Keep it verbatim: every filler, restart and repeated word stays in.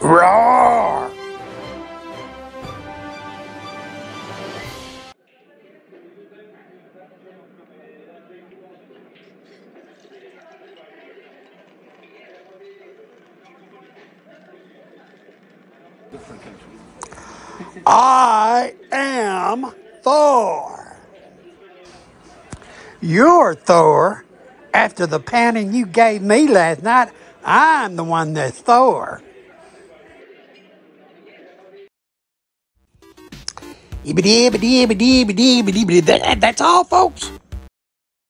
Roar! I am Thor. You're Thor. After the pounding you gave me last night, I'm the one that's Thor. That's all, folks.